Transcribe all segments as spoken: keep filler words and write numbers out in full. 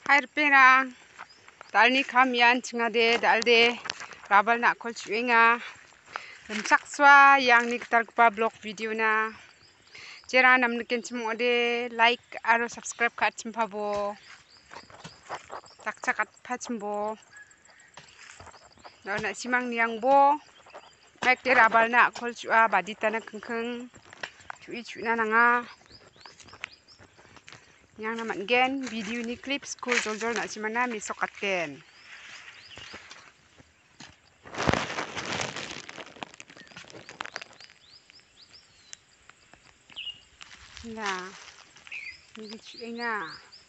Airpena dalni kamian chingade dalde rabal nakol chuenga rimchakswa yang niktargipa blog video na jera namniken chimode like aro subscribe ka chimpabo takcha katpa chimbo na simang niangbo mekte rabal nakol chua badita na kengkeng chui chuna nanga yang naman gen video ni clips ko jol-jol na si mana mi sokaten na ni chui na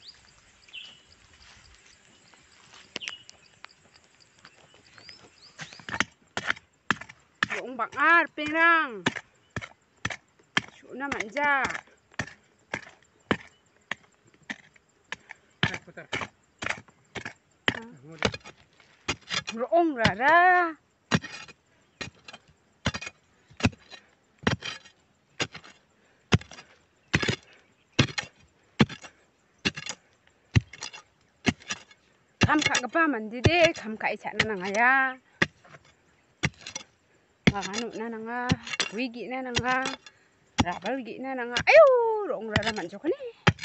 yung bangar pengrang chuna manja roong rara kam kak gapa mandi deh kam kak icat na nangaya nganu na nanga wigi na nanga rabal gi na nanga ayo roong rara manjok ni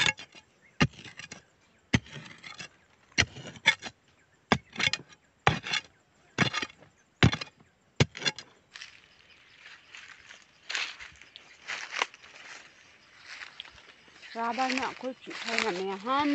rabal nak ko cukai na mehan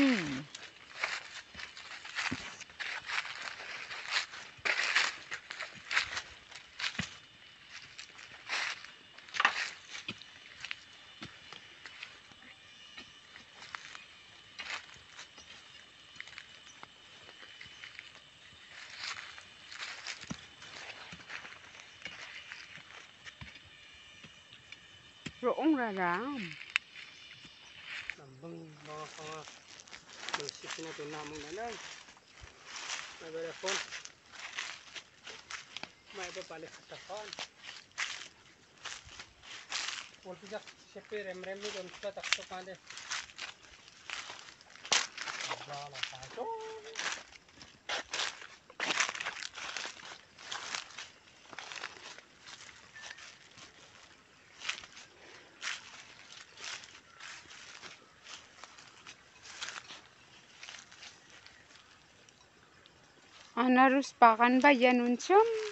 roong rara Nambang mga mga magsip na ito namang nanay. May telefon. May papalik sa telefon. Pulpi jak sipi rem-rem ni doon sa takso ka de. Wala tayo. Anarus pakan ba yan uncom